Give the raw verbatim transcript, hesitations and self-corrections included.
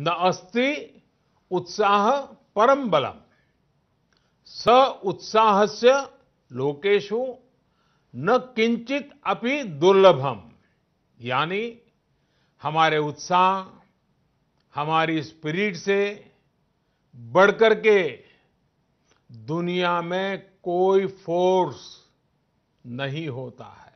न अस्ति उत्साह परम बलम, स उत्साहस्य लोकेषु न किंचित अपि दुर्लभम। यानी हमारे उत्साह, हमारी स्पिरिट से बढ़कर के दुनिया में कोई फोर्स नहीं होता है।